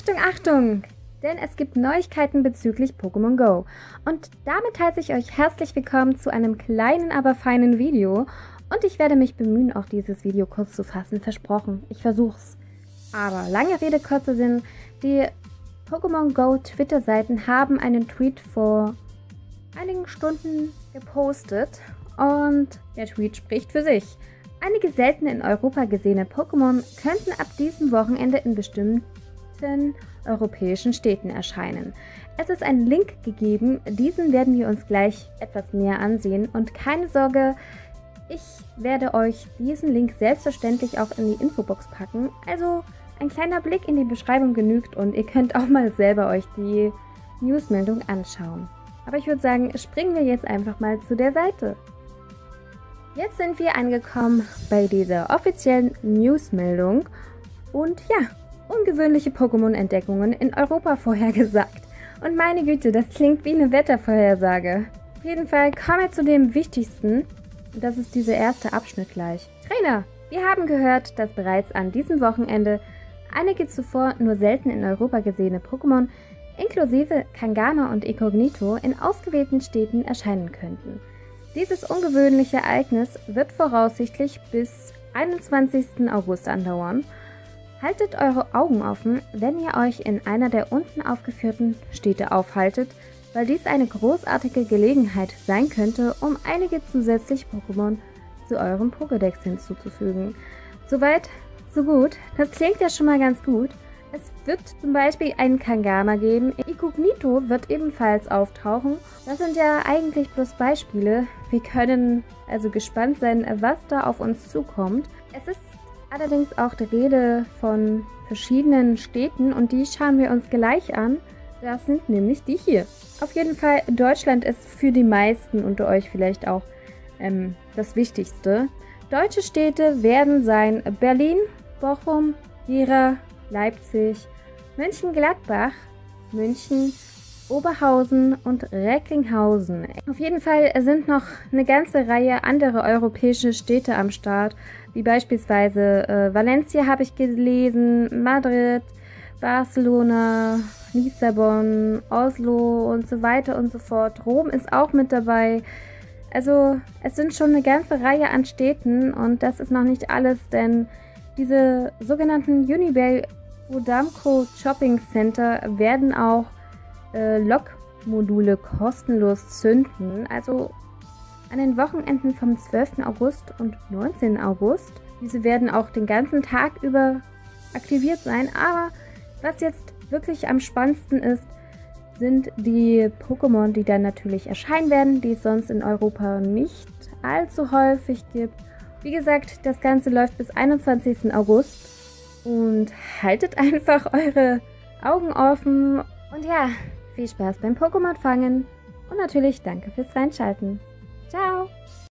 Achtung, Achtung! Denn es gibt Neuigkeiten bezüglich Pokémon Go. Und damit heiße ich euch herzlich willkommen zu einem kleinen, aber feinen Video. Und ich werde mich bemühen, auch dieses Video kurz zu fassen, versprochen. Ich versuch's. Aber lange Rede, kurzer Sinn. Die Pokémon Go Twitter-Seiten haben einen Tweet vor einigen Stunden gepostet. Und der Tweet spricht für sich. Einige selten in Europa gesehene Pokémon könnten ab diesem Wochenende in bestimmten europäischen Städten erscheinen. Es ist ein Link gegeben, diesen werden wir uns gleich etwas näher ansehen und keine Sorge, ich werde euch diesen Link selbstverständlich auch in die Infobox packen, also ein kleiner Blick in die Beschreibung genügt und ihr könnt auch mal selber euch die Newsmeldung anschauen. Aber ich würde sagen, springen wir jetzt einfach mal zu der Seite. Jetzt sind wir angekommen bei dieser offiziellen Newsmeldung und ja, ungewöhnliche Pokémon-Entdeckungen in Europa vorhergesagt. Und meine Güte, das klingt wie eine Wettervorhersage. Auf jeden Fall kommen wir zu dem Wichtigsten. Und das ist dieser erste Abschnitt gleich. Trainer, wir haben gehört, dass bereits an diesem Wochenende einige zuvor nur selten in Europa gesehene Pokémon, inklusive Kangama und Inkognito, in ausgewählten Städten erscheinen könnten. Dieses ungewöhnliche Ereignis wird voraussichtlich bis 21. August andauern. Haltet eure Augen offen, wenn ihr euch in einer der unten aufgeführten Städte aufhaltet, weil dies eine großartige Gelegenheit sein könnte, um einige zusätzliche Pokémon zu eurem Pokédex hinzuzufügen. Soweit, so gut. Das klingt ja schon mal ganz gut. Es wird zum Beispiel einen Kangama geben. Inkognito wird ebenfalls auftauchen. Das sind ja eigentlich bloß Beispiele. Wir können also gespannt sein, was da auf uns zukommt. Es ist allerdings auch die Rede von verschiedenen Städten und die schauen wir uns gleich an. Das sind nämlich die hier. Auf jeden Fall, Deutschland ist für die meisten unter euch vielleicht auch das Wichtigste. Deutsche Städte werden sein Berlin, Bochum, Gera, Leipzig, Mönchengladbach, München, Oberhausen und Recklinghausen. Auf jeden Fall sind noch eine ganze Reihe andere europäische Städte am Start, wie beispielsweise Valencia habe ich gelesen, Madrid, Barcelona, Lissabon, Oslo und so weiter und so fort. Rom ist auch mit dabei. Also es sind schon eine ganze Reihe an Städten und das ist noch nicht alles, denn diese sogenannten Unibell Udamco Shopping Center werden auch Lokmodule kostenlos zünden, also an den Wochenenden vom 12. August und 19. August. Diese werden auch den ganzen Tag über aktiviert sein, aber was jetzt wirklich am spannendsten ist, sind die Pokémon, die dann natürlich erscheinen werden, die es sonst in Europa nicht allzu häufig gibt. Wie gesagt, das Ganze läuft bis 21. August und haltet einfach eure Augen offen und ja, viel Spaß beim Pokémon fangen und natürlich danke fürs Reinschalten. Ciao!